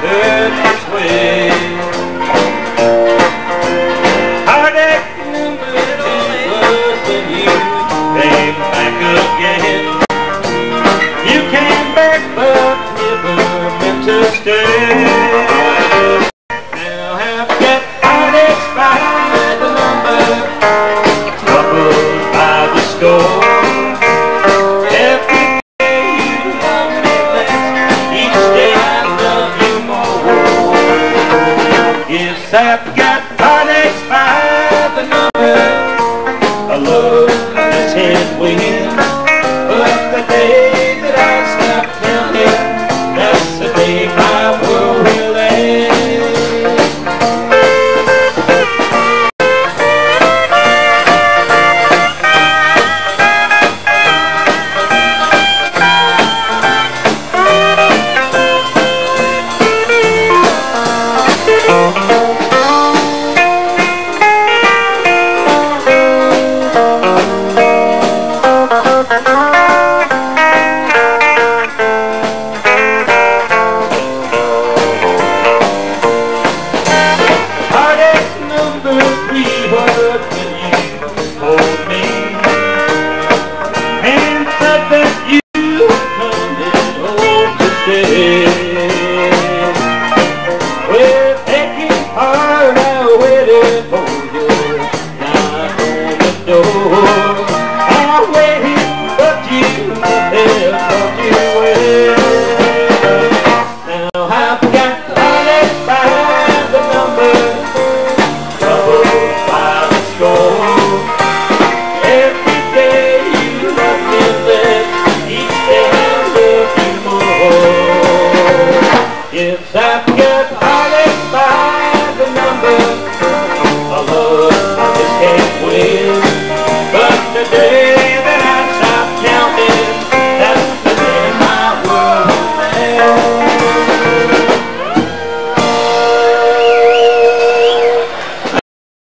hurt this way. Heartache number 2 was when you came back again. You came back but never meant to stay. Now have got heartaches by the number, troubles by the score. Every day you love me less, each day I love you more. Yes, I've got heartaches by the number, a love that's head wings.